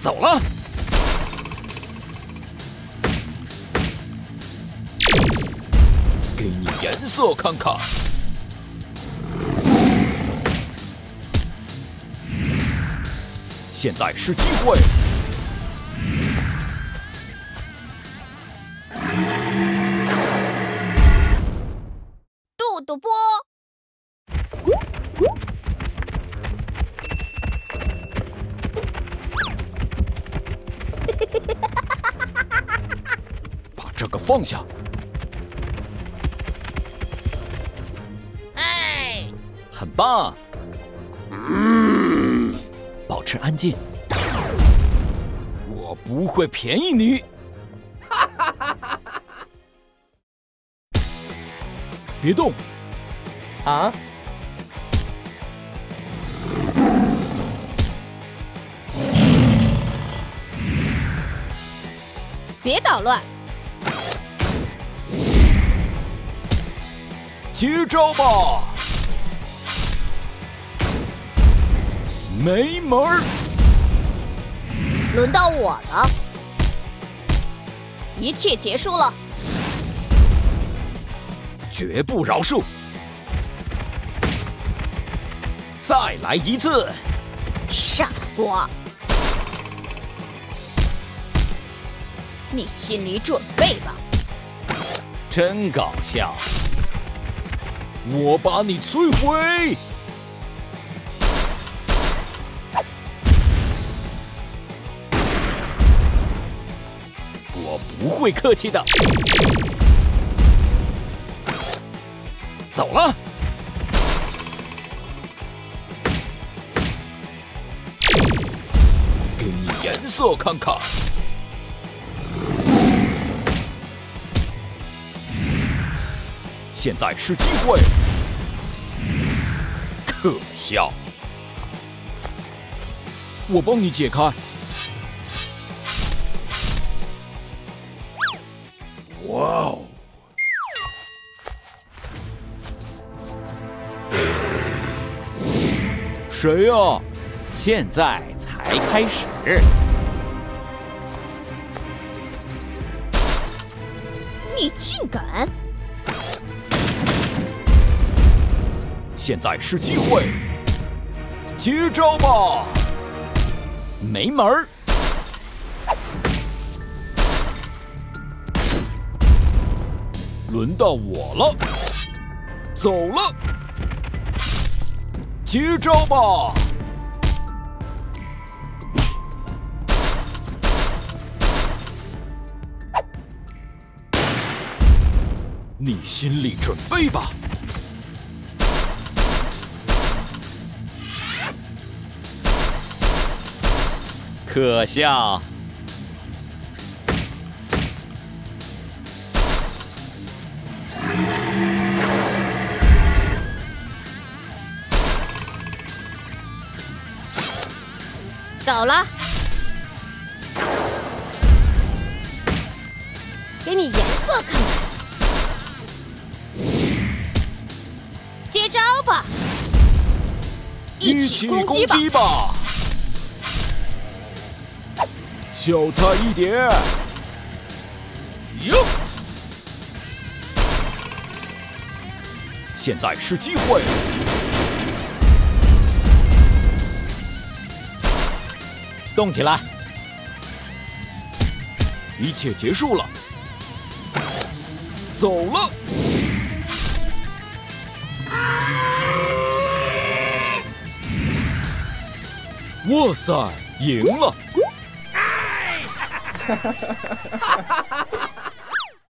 走了。给你颜色看看。现在是机会。 杜杜波。 把这个放下。 哎， 很棒。保持安静。我不会便宜你。别动。 啊！ 别捣乱！ 接招吧！没门儿！ 轮到我了，一切结束了， 绝不饶恕！再来一次！ 傻瓜！你心理准备吧！ 真搞笑！我把你摧毁！我不会客气的。走了。给你颜色看看。现在是机会。可笑！我帮你解开。哇哦！谁呀？现在才开始。 你竟敢！ 现在是机会，接招吧！没门儿！轮到我了，走了，接招吧！你心理准备吧！可笑！ 走了，给你颜色看看，接招吧！一起攻击吧！ 小菜一碟。哟！现在是机会。动起来！一切结束了。走了。哇塞，赢了！ 哈哈哈哈哈！